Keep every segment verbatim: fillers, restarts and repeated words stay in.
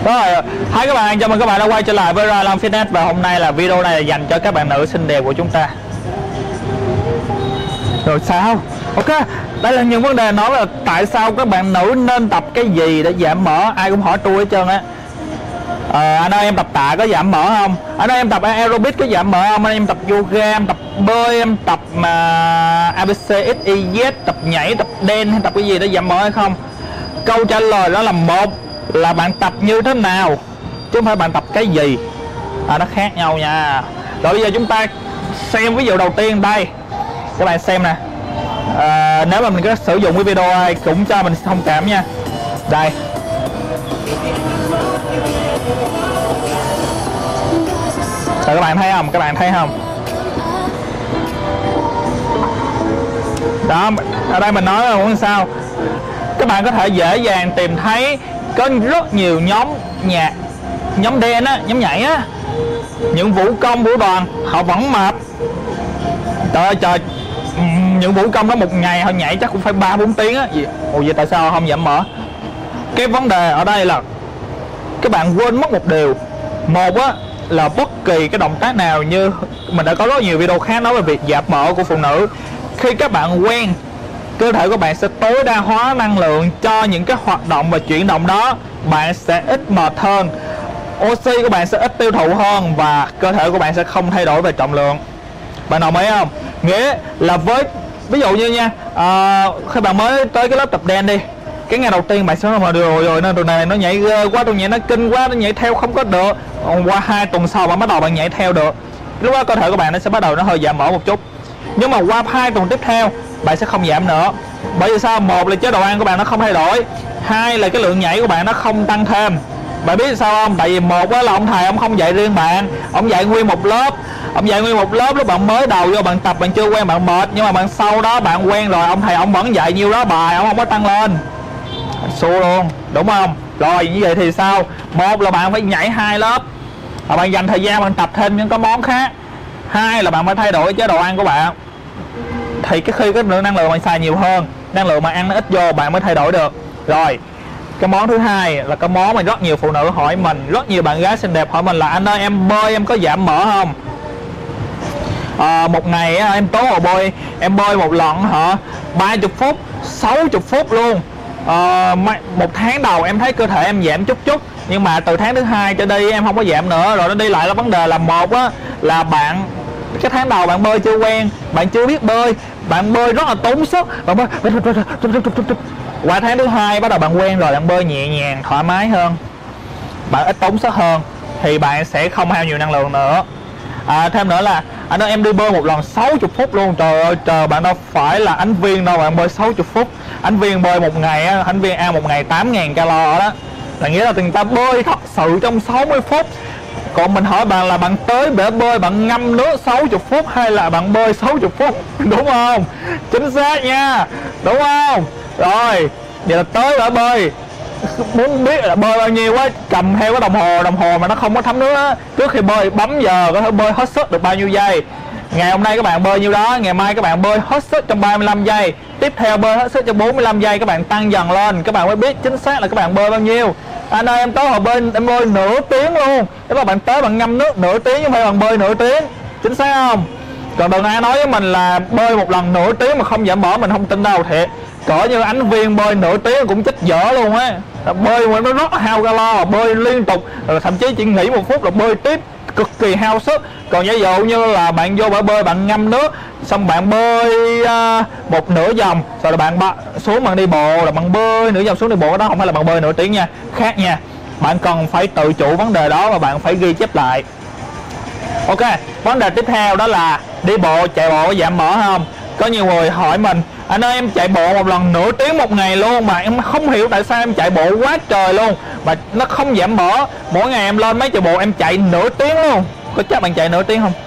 Rồi, hai các bạn, chào mừng các bạn đã quay trở lại với Ra Long Fitness. Và hôm nay là video này là dành cho các bạn nữ xinh đẹp của chúng ta. Rồi sao? Ok, đây là những vấn đề nói là tại sao các bạn nữ nên tập cái gì để giảm mỡ. Ai cũng hỏi tôi hết trơn á. à, Anh ơi em tập tạ có giảm mỡ không? Anh ơi em tập aerobic có giảm mỡ không? Anh ơi em tập yoga, em tập bơi, em tập mà a bê xê ích y zét, tập nhảy, tập dance hay tập cái gì để giảm mỡ hay không? Câu trả lời đó là một là bạn tập như thế nào chứ không phải bạn tập cái gì. à, Nó khác nhau nha. Rồi bây giờ chúng ta xem ví dụ đầu tiên đây. Các bạn xem nè. à, Nếu mà mình có sử dụng cái video này cũng cho mình thông cảm nha. Đây. Rồi các bạn thấy không? Các bạn thấy không? Đó, ở đây mình nói là muốn sao? Các bạn có thể dễ dàng tìm thấy có rất nhiều nhóm nhạc, nhóm dance á, nhóm nhảy á, những vũ công, vũ đoàn họ vẫn mập. Trời ơi trời, những vũ công đó một ngày họ nhảy chắc cũng phải ba bốn tiếng á. Ủa vậy tại sao không giảm mỡ? Cái vấn đề ở đây là các bạn quên mất một điều. Một á là bất kỳ cái động tác nào, như mình đã có rất nhiều video khác nói về việc giảm mỡ của phụ nữ, khi các bạn quen, cơ thể của bạn sẽ tối đa hóa năng lượng cho những cái hoạt động và chuyển động đó. Bạn sẽ ít mệt hơn, oxy của bạn sẽ ít tiêu thụ hơn và cơ thể của bạn sẽ không thay đổi về trọng lượng. Bạn đồng ý không? Nghĩa là với ví dụ như nha, à, khi bạn mới tới cái lớp tập dance đi, cái ngày đầu tiên bạn sẽ nói mà rồi rồi nên tụi này nó nhảy ghê quá, tôi nhảy nó kinh quá, nó nhảy theo không có được. Qua hai tuần sau bạn bắt đầu bạn nhảy theo được, lúc đó cơ thể của bạn nó sẽ bắt đầu nó hơi giảm mỡ một chút. Nhưng mà qua hai tuần tiếp theo bạn sẽ không giảm nữa. Bởi vì sao? Một là chế độ ăn của bạn nó không thay đổi, hai là cái lượng nhảy của bạn nó không tăng thêm. Bạn biết sao không? Tại vì một là ông thầy ông không dạy riêng bạn, ông dạy nguyên một lớp. Ông dạy nguyên một lớp, lúc bạn mới đầu vô bạn tập bạn chưa quen bạn mệt, nhưng mà bạn sau đó bạn quen rồi, ông thầy ông vẫn dạy nhiêu đó bài, ông không có tăng lên. Xua luôn, đúng không? Rồi như vậy thì sao? Một là bạn phải nhảy hai lớp, và bạn dành thời gian bạn tập thêm những cái món khác. Hai là bạn phải thay đổi chế độ ăn của bạn. Thì cái khi cái lượng năng lượng bạn xài nhiều hơn, năng lượng mà ăn nó ít vô, bạn mới thay đổi được. Rồi cái món thứ hai là cái món mà rất nhiều phụ nữ hỏi mình, rất nhiều bạn gái xinh đẹp hỏi mình là anh ơi em bơi em có giảm mỡ không? À, một ngày em tố hồ bơi, em bơi một lần hả ba mươi phút, sáu mươi phút luôn. à, Một tháng đầu em thấy cơ thể em giảm chút chút, nhưng mà từ tháng thứ hai trở đi em không có giảm nữa. Rồi nó đi lại là vấn đề là một á là bạn cái tháng đầu bạn bơi chưa quen, bạn chưa biết bơi, bạn bơi rất là tốn sức, bạn bơi qua tháng thứ hai bắt đầu bạn quen rồi, bạn bơi nhẹ nhàng thoải mái hơn, bạn ít tốn sức hơn, thì bạn sẽ không hao nhiều năng lượng nữa. À, thêm nữa là anh nói em đi bơi một lần sáu mươi phút luôn. Trời ơi trời, bạn đâu phải là Ánh Viên đâu bạn bơi sáu mươi phút. Ánh Viên bơi một ngày á, Ánh Viên ăn một ngày tám ngàn calo đó, là nghĩa là người ta bơi thật sự trong sáu mươi phút. Còn mình hỏi bạn là bạn tới bể bơi bạn ngâm nước sáu mươi phút hay là bạn bơi sáu mươi phút, đúng không? Chính xác nha, đúng không? Rồi vậy là tới bể bơi, muốn biết là bơi bao nhiêu quá, cầm theo cái đồng hồ đồng hồ mà nó không có thấm nước á, trước khi bơi bấm giờ có thể bơi hết sức được bao nhiêu giây. Ngày hôm nay các bạn bơi nhiêu đó, ngày mai các bạn bơi hết sức trong ba mươi lăm giây, tiếp theo bơi hết sức trong bốn mươi lăm giây, các bạn tăng dần lên, các bạn mới biết chính xác là các bạn bơi bao nhiêu. Anh ơi em tới hồ bơi em bơi nửa tiếng luôn, nếu mà bạn tới bạn ngâm nước nửa tiếng chứ không phải bạn bơi nửa tiếng, chính xác không? Còn đừng ai nói với mình là bơi một lần nửa tiếng mà không giảm mỡ, mình không tin đâu thiệt. Cỡ như Ánh Viên bơi nửa tiếng cũng chết dở luôn á, bơi mà nó rất hao calo, bơi liên tục, rồi thậm chí chỉ nghỉ một phút là bơi tiếp, cực kỳ hao sức. Còn giả dụ như là bạn vô bãi bơi bạn ngâm nước xong bạn bơi uh, một nửa vòng rồi là bạn xuống bạn đi bộ, là bạn bơi nửa vòng xuống đi bộ, đó không phải là bạn bơi nửa tiếng nha, khác nha. Bạn cần phải tự chủ vấn đề đó và bạn phải ghi chép lại. Ok, vấn đề tiếp theo đó là đi bộ, chạy bộ có giảm mỡ không? Có nhiều người hỏi mình anh ơi em chạy bộ một lần nửa tiếng một ngày luôn mà em không hiểu tại sao em chạy bộ quá trời luôn mà nó không giảm mỡ. Mỗi ngày em lên mấy chạy bộ em chạy nửa tiếng luôn, có chắc bạn chạy nửa tiếng không?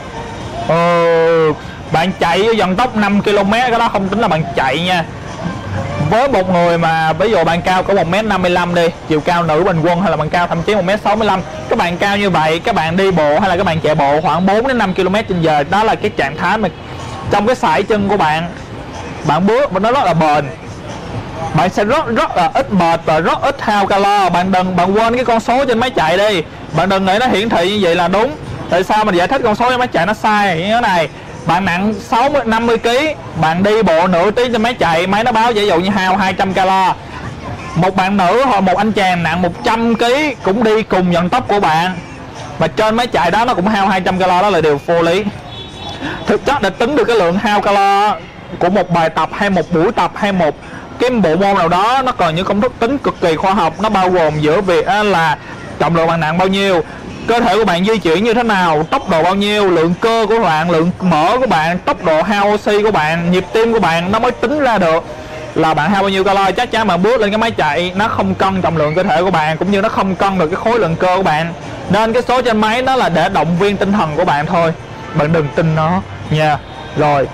Ừ, bạn chạy với vận tốc năm ki lô mét, cái đó không tính là bạn chạy nha. Với một người mà ví dụ bạn cao có một mét năm mươi lăm đi, chiều cao nữ bình quân, hay là bạn cao thậm chí một mét sáu mươi lăm, các bạn cao như vậy, các bạn đi bộ hay là các bạn chạy bộ khoảng bốn đến năm ki lô mét trên giờ, đó là cái trạng thái mà trong cái sải chân của bạn, bạn bước nó rất là bền. bạn sẽ rất rất là ít mệt và rất ít hao calo. Bạn đừng bạn quên cái con số trên máy chạy đi, bạn đừng nghĩ nó hiển thị như vậy là đúng. Tại sao mình giải thích con số trên máy chạy nó sai như thế này? Bạn nặng sáu mươi năm mươi ki, bạn đi bộ nửa tiếng trên máy chạy, máy nó báo ví dụ như hao hai trăm calo. Một bạn nữ hoặc một anh chàng nặng một trăm ki cũng đi cùng vận tốc của bạn, và trên máy chạy đó nó cũng hao hai trăm calo, đó là điều vô lý. Thực chất để tính được cái lượng hao calo của một bài tập hay một buổi tập hay một cái bộ môn nào đó, nó còn những công thức tính cực kỳ khoa học. Nó bao gồm giữa việc là trọng lượng bạn nặng bao nhiêu, cơ thể của bạn di chuyển như thế nào, tốc độ bao nhiêu, lượng cơ của bạn, lượng mỡ của bạn, tốc độ hao oxy của bạn, nhịp tim của bạn, nó mới tính ra được là bạn hao bao nhiêu calo. Chắc chắn bạn bước lên cái máy chạy nó không cân trọng lượng cơ thể của bạn, cũng như nó không cân được cái khối lượng cơ của bạn, nên cái số trên máy nó là để động viên tinh thần của bạn thôi, bạn đừng tin nó nha. Yeah. Rồi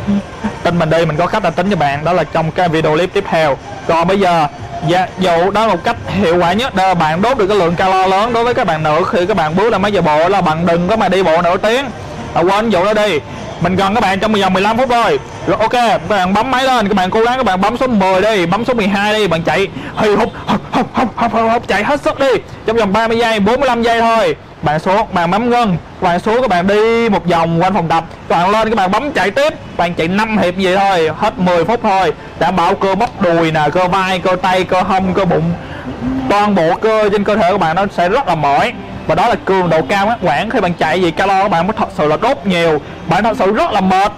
tin mình đi, mình có cách là tính cho bạn, đó là trong cái video clip tiếp theo. Còn bây giờ dạ, dụ đó là một cách hiệu quả nhất để bạn đốt được cái lượng calo lớn. Đối với các bạn nữ khi các bạn bước lên máy chạy bộ là bạn đừng có mà đi bộ nửa tiếng, à, quên vụ đó đi, mình cần các bạn trong vòng mười lăm phút thôi. Rồi ok, các bạn bấm máy lên, các bạn cố gắng các bạn bấm số mười đi, bấm số mười hai đi, bạn chạy hì hục hục hục hục hục hục chạy hết sức đi trong vòng ba mươi giây, bốn mươi lăm giây thôi. Bạn xuống, bạn bấm ngưng, các bạn xuống, các bạn đi một vòng quanh phòng tập, các bạn lên, các bạn bấm chạy tiếp, bạn chạy năm hiệp gì thôi, hết mười phút thôi, đảm bảo cơ bắp đùi nè, cơ vai, cơ tay, cơ hông, cơ bụng, toàn bộ cơ trên cơ thể của bạn nó sẽ rất là mỏi, và đó là cường độ cao ngắt quãng. Khi bạn chạy gì calo các bạn mới thật sự là đốt nhiều, bạn thật sự rất là mệt.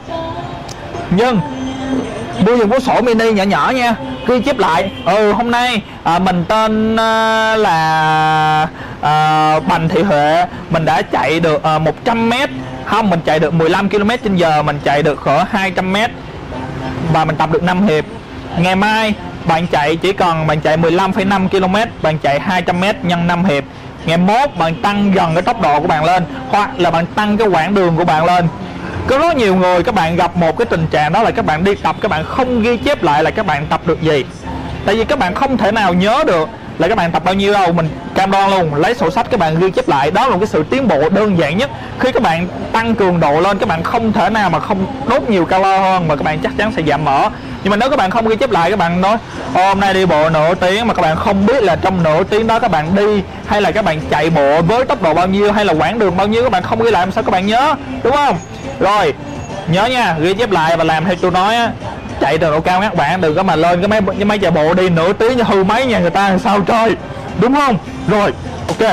Nhưng mua dùng cuốn sổ mini nhỏ nhỏ nha, ghi chép lại, ừ hôm nay à, mình tên à, là à, Bành Thị Huệ, mình đã chạy được à, một trăm mét, không, mình chạy được mười lăm ki lô mét trên giờ, mình chạy được cỡ hai trăm mét và mình tập được năm hiệp. Ngày mai bạn chạy chỉ cần bạn chạy mười lăm phẩy năm ki lô mét, bạn chạy hai trăm mét nhân năm hiệp. Ngày mốt bạn tăng dần cái tốc độ của bạn lên, hoặc là bạn tăng cái quãng đường của bạn lên. Có rất nhiều người các bạn gặp một cái tình trạng đó là các bạn đi tập, các bạn không ghi chép lại là các bạn tập được gì. Tại vì các bạn không thể nào nhớ được là các bạn tập bao nhiêu đâu. Mình cam đoan luôn, lấy sổ sách các bạn ghi chép lại, đó là một cái sự tiến bộ đơn giản nhất. Khi các bạn tăng cường độ lên, các bạn không thể nào mà không đốt nhiều calo hơn, mà các bạn chắc chắn sẽ giảm mỡ. Nhưng mà nếu các bạn không ghi chép lại, các bạn nói hôm nay đi bộ nửa tiếng mà các bạn không biết là trong nửa tiếng đó các bạn đi hay là các bạn chạy bộ với tốc độ bao nhiêu hay là quãng đường bao nhiêu, các bạn không ghi lại làm sao các bạn nhớ, đúng không? Rồi nhớ nha, ghi chép lại và làm theo tôi nói á. Chạy từ độ cao các bạn, đừng có mà lên cái máy cái máy chạy bộ đi nửa tiếng như hư máy nhà người ta làm sao trời, đúng không? Rồi ok,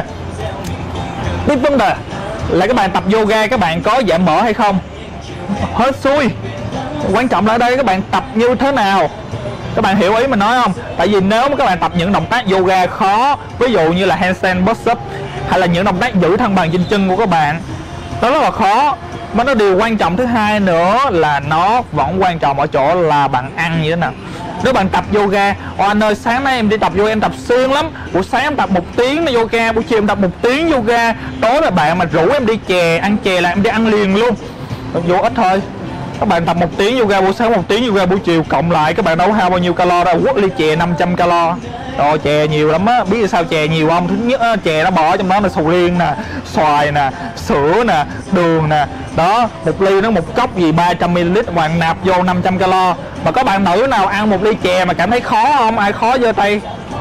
tiếp vấn đề là các bạn tập yoga các bạn có giảm mỡ hay không, hết xui. Quan trọng là ở đây các bạn tập như thế nào, các bạn hiểu ý mình nói không? Tại vì nếu mà các bạn tập những động tác yoga khó, ví dụ như là handstand push up hay là những động tác giữ thăng bằng trên chân của các bạn, nó rất là khó. Mà nó điều quan trọng thứ hai nữa là nó vẫn quan trọng ở chỗ là bạn ăn như thế nào. Nếu bạn tập yoga, ồ anh ơi sáng nay em đi tập yoga em tập xuyên lắm, buổi sáng em tập một tiếng là yoga, buổi chiều em tập một tiếng yoga, tối là bạn mà rủ em đi chè, ăn chè là em đi ăn liền luôn, vô ít thôi. Các bạn tập một tiếng yoga buổi sáng, một tiếng yoga buổi chiều, cộng lại các bạn đâu hao bao nhiêu calo đâu, quất ly chè năm trăm calo. Rồi chè nhiều lắm á, biết sao chè nhiều không? Thứ nhất á, chè nó bỏ trong đó là sầu riêng nè, xoài nè, sữa nè, đường nè. Đó, một ly nó một cốc gì ba trăm mi li lít, bạn nạp vô năm trăm calo. Mà có bạn nữ nào ăn một ly chè mà cảm thấy khó không? Ai khó giơ tay.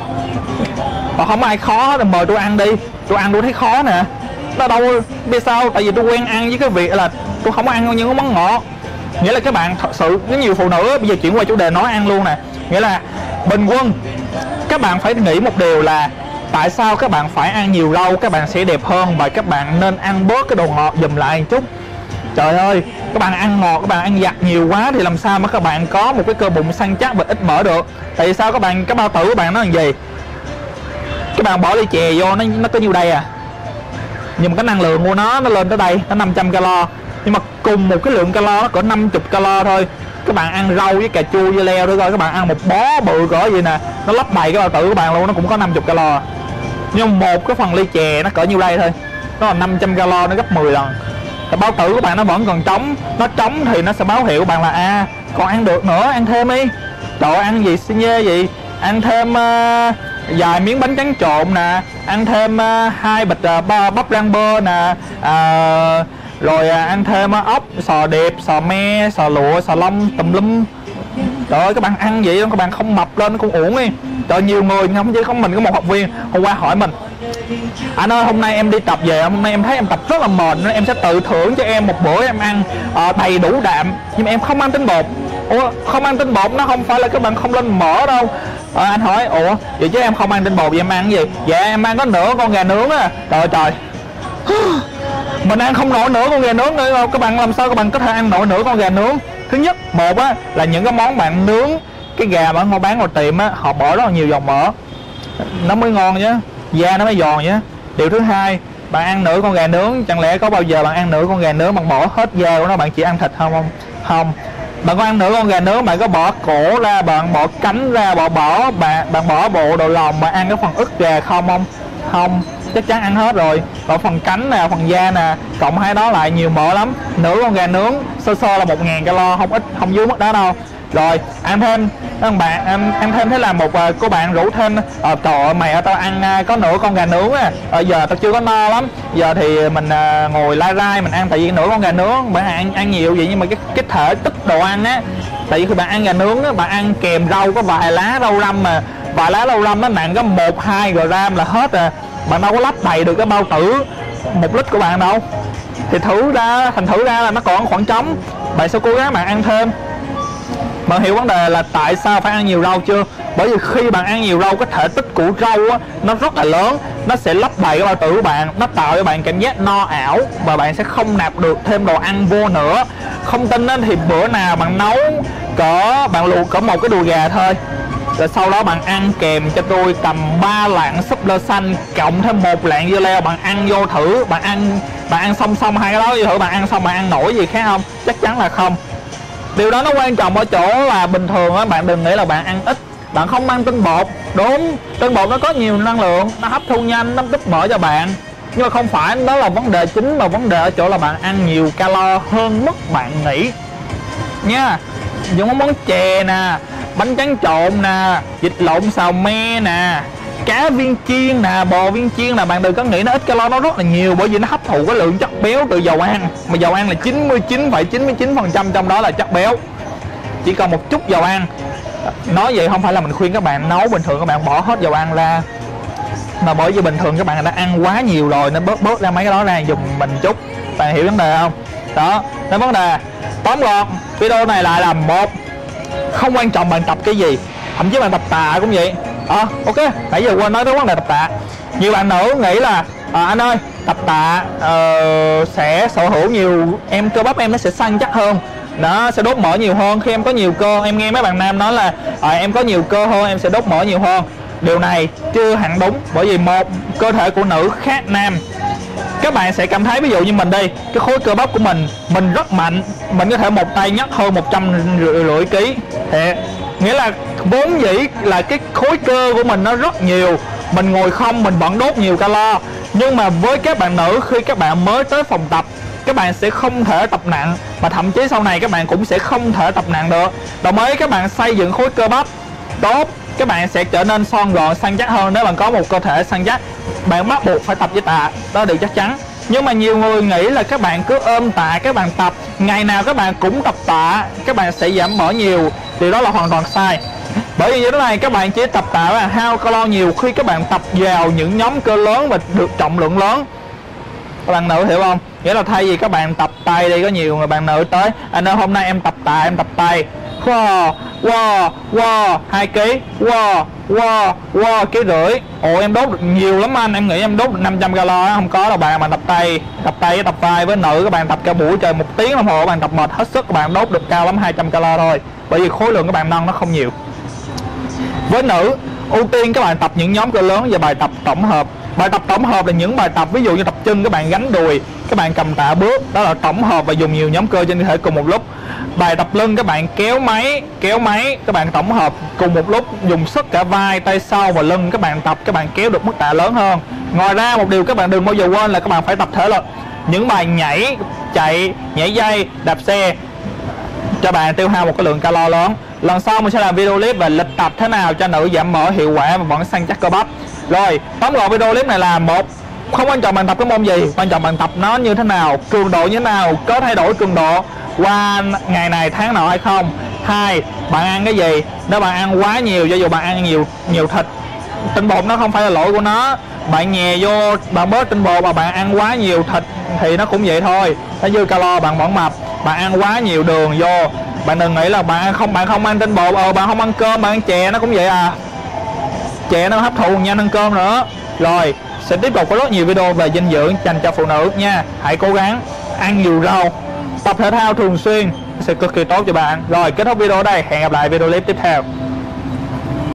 Mà không ai khó thì mời tôi ăn đi. Tôi ăn tôi thấy khó nè. Nó đâu biết sao? Tại vì tôi quen ăn với cái việc là tôi không có ăn những món ngọt. Nghĩa là các bạn thật sự có nhiều phụ nữ, bây giờ chuyển qua chủ đề nói ăn luôn nè. Nghĩa là bình quân các bạn phải nghĩ một điều là tại sao các bạn phải ăn nhiều rau các bạn sẽ đẹp hơn, và các bạn nên ăn bớt cái đồ ngọt dùm lại một chút. Trời ơi, các bạn ăn ngọt, các bạn ăn vặt nhiều quá thì làm sao mà các bạn có một cái cơ bụng săn chắc và ít mỡ được. Tại vì sao các bạn, cái bao tử của bạn nó làm gì? Các bạn bỏ ly chè vô nó nó có nhiêu đây à, nhưng mà cái năng lượng của nó nó lên tới đây, nó năm trăm calo. Nhưng mà cùng một cái lượng calo nó cỡ năm mươi calo thôi. Các bạn ăn rau với cà chua với leo nữa coi, các bạn ăn một bó bự cỡ gì nè, nó lấp đầy cái bao tử của bạn luôn, nó cũng có năm mươi calo. Nhưng một cái phần ly chè nó cỡ nhiêu đây thôi, nó là năm trăm calo, nó gấp mười lần. Cái bao tử của bạn nó vẫn còn trống, nó trống thì nó sẽ báo hiệu bạn là à còn ăn được nữa, ăn thêm đi. Trời ơi, ăn gì xi nhê gì, ăn thêm uh, vài miếng bánh tráng trộn nè, ăn thêm uh, hai bịch uh, bắp rang bơ nè, uh, rồi uh, ăn thêm uh, ốc, sò điệp, sò me, sò lụa, sò lông tùm lum. Trời ơi các bạn ăn vậy các bạn không mập lên nó cũng uổng đi. Trời, nhiều người không chỉ không mình có một học viên hôm qua hỏi mình: anh ơi hôm nay em đi tập về, hôm nay em thấy em tập rất là mệt nên em sẽ tự thưởng cho em một bữa em ăn uh, đầy đủ đạm, nhưng mà em không ăn tinh bột. Ủa không ăn tinh bột nó không phải là các bạn không lên mỡ đâu. À, anh hỏi ủa vậy chứ em không ăn tinh bột vậy em ăn cái gì? Dạ em ăn có nửa con gà nướng á. Trời trời mình ăn không nổi nửa con gà nướng nữa đâu. Các bạn làm sao các bạn có thể ăn nổi nửa con gà nướng? Thứ nhất, một á là những cái món bạn nướng cái gà mà họ bán ngoài tiệm á, họ bỏ rất là nhiều dầu mỡ nó mới ngon chứ, da nó mới giòn nhé. Điều thứ hai, bạn ăn nửa con gà nướng, chẳng lẽ có bao giờ bạn ăn nửa con gà nướng bạn bỏ hết da của nó, bạn chỉ ăn thịt không? Không, không. Bạn có ăn nửa con gà nướng bạn có bỏ cổ ra, bạn bỏ cánh ra, bỏ bỏ bạn bạn bỏ bộ đồ lòng, bạn ăn cái phần ức gà không? Không, không, chắc chắn ăn hết rồi. Còn phần cánh nè, phần da nè, cộng hai đó lại nhiều mỡ lắm. Nửa con gà nướng sơ sơ là một ngàn calo, không ít, không dưới mức đó đâu. Rồi ăn thêm các bạn ăn, ăn thêm thế là một uh, cô bạn rủ thêm uh, trời ơi mày tao ăn uh, có nửa con gà nướng á, bây uh, giờ tao chưa có no lắm, giờ thì mình uh, ngồi lai rai mình ăn, tại vì nửa con gà nướng bạn ăn ăn nhiều vậy nhưng mà cái cái thể tích đồ ăn á, tại vì khi bạn ăn gà nướng á bạn ăn kèm rau có vài lá rau răm, mà vài lá rau răm nó nặng có một hai gram là hết rồi, bạn đâu có lắp đầy được cái bao tử một lít của bạn đâu, thì thử ra thành thử ra là nó còn khoảng trống. Bạn sẽ cố gắng bạn ăn thêm. Bạn hiểu vấn đề là tại sao phải ăn nhiều rau chưa? Bởi vì khi bạn ăn nhiều rau, cái thể tích của rau á, nó rất là lớn, nó sẽ lấp đầy cái bao tử của bạn, nó tạo cho bạn cảm giác no ảo và bạn sẽ không nạp được thêm đồ ăn vô nữa. Không tin á, thì bữa nào bạn nấu cỡ bạn luộc cỡ một cái đùi gà thôi, rồi sau đó bạn ăn kèm cho tôi tầm ba lạng súp lơ xanh cộng thêm một lạng dưa leo, bạn ăn vô thử, bạn ăn bạn ăn song song hai cái đó vô thử, bạn ăn xong bạn ăn nổi gì khác không? Chắc chắn là không. Điều đó nó quan trọng ở chỗ là bình thường á, bạn đừng nghĩ là bạn ăn ít, bạn không ăn tinh bột. Đúng, tinh bột nó có nhiều năng lượng, nó hấp thu nhanh, nó tích mỡ cho bạn, nhưng mà không phải đó là vấn đề chính, mà vấn đề ở chỗ là bạn ăn nhiều calo hơn mức bạn nghĩ nha. Những món chè nè, bánh tráng trộn nè, vịt lộn xào me nè, cá viên chiên nè, bò viên chiên nè, bạn đừng có nghĩ nó ít calo, nó rất là nhiều, bởi vì nó hấp thụ cái lượng chất béo từ dầu ăn, mà dầu ăn là chín mươi chín phẩy chín mươi chín phần trăm trong đó là chất béo, chỉ còn một chút dầu ăn. Nói vậy không phải là mình khuyên các bạn nấu bình thường các bạn bỏ hết dầu ăn ra, mà bởi vì bình thường các bạn đã ăn quá nhiều rồi nên bớt bớt ra mấy cái đó ra dùng mình chút. Bạn hiểu vấn đề không? Đó, nên vấn đề tóm gọn video này lại là một, không quan trọng bạn tập cái gì, thậm chí bạn tập tạ cũng vậy. Ờ à, ok, nãy giờ quên nói tới vấn đề tập tạ. Nhiều bạn nữ nghĩ là à, anh ơi tập tạ uh, sẽ sở hữu nhiều em cơ bắp em nó sẽ săn chắc hơn, nó sẽ đốt mỡ nhiều hơn. Khi em có nhiều cơ, em nghe mấy bạn nam nói là à, em có nhiều cơ hơn em sẽ đốt mỡ nhiều hơn. Điều này chưa hẳn đúng, bởi vì một, cơ thể của nữ khác nam. Các bạn sẽ cảm thấy ví dụ như mình đi, cái khối cơ bắp của mình mình rất mạnh, mình có thể một tay nhấc hơn một trăm rưỡi ký, thiệt, nghĩa là vốn dĩ là cái khối cơ của mình nó rất nhiều, mình ngồi không mình vẫn đốt nhiều calo. Nhưng mà với các bạn nữ, khi các bạn mới tới phòng tập, các bạn sẽ không thể tập nặng, mà thậm chí sau này các bạn cũng sẽ không thể tập nặng được. Đồng ý, các bạn xây dựng khối cơ bắp tốt, các bạn sẽ trở nên son gọn săn chắc hơn. Nếu bạn có một cơ thể săn chắc, bạn bắt buộc phải tập với tạ, đó là điều chắc chắn. Nhưng mà nhiều người nghĩ là các bạn cứ ôm tạ các bạn tập, ngày nào các bạn cũng tập tạ, các bạn sẽ giảm mỡ nhiều. Điều đó là hoàn toàn sai. Bởi vì như thế này, các bạn chỉ tập tạ là hao calo nhiều khi các bạn tập vào những nhóm cơ lớn và được trọng lượng lớn. Các bạn nữ hiểu không? Nghĩa là thay vì các bạn tập tay đi, có nhiều người bạn nữ tới, anh ơi hôm nay em tập tạ, em tập tay, wow, wow, wow, hai ký, wow, wow, wow, ký rưỡi. Ồ em đốt được nhiều lắm anh, em nghĩ em đốt được năm trăm calo. Không có đâu bạn, bạn tập tay, tập tay với tập vai với nữ, các bạn tập cả buổi trời một tiếng đồng hồ, các bạn tập mệt hết sức, các bạn đốt được cao lắm hai trăm calo thôi, bởi vì khối lượng các bạn nâng nó không nhiều. Với nữ, ưu tiên các bạn tập những nhóm cơ lớn và bài tập tổng hợp. Bài tập tổng hợp là những bài tập ví dụ như tập chân các bạn gánh đùi, các bạn cầm tạ bước, đó là tổng hợp và dùng nhiều nhóm cơ trên cơ thể cùng một lúc. Bài tập lưng các bạn kéo máy, kéo máy các bạn tổng hợp cùng một lúc, dùng sức cả vai, tay sau và lưng các bạn tập, các bạn kéo được mức tạ lớn hơn. Ngoài ra một điều các bạn đừng bao giờ quên là các bạn phải tập thể lực. Những bài nhảy, chạy, nhảy dây, đạp xe cho bạn tiêu hao một cái lượng calo lớn. Lần sau mình sẽ làm video clip về lịch tập thế nào cho nữ giảm mỡ hiệu quả và vẫn săn chắc cơ bắp. Rồi, tóm gọn video clip này là một, không quan trọng bạn tập cái môn gì, quan trọng bạn tập nó như thế nào, cường độ như thế nào, có thay đổi cường độ qua ngày này tháng nọ hay không. Hai, bạn ăn cái gì? Nếu bạn ăn quá nhiều, cho dù bạn ăn nhiều nhiều thịt, tinh bột nó không phải là lỗi của nó. Bạn nhè vô, bạn bớt tinh bột mà bạn ăn quá nhiều thịt thì nó cũng vậy thôi, nó dư calo bạn vẫn mập. Bạn ăn quá nhiều đường vô, bạn đừng nghĩ là bạn không bạn không ăn tinh bột, ờ bạn không ăn cơm, bạn ăn chè nó cũng vậy à. Chè nó hấp thụ nhanh hơn cơm nữa. Rồi sẽ tiếp tục có rất nhiều video về dinh dưỡng dành cho phụ nữ nha. Hãy cố gắng ăn nhiều rau, tập thể thao thường xuyên sẽ cực kỳ tốt cho bạn. Rồi kết thúc video ở đây, hẹn gặp lại video clip tiếp theo.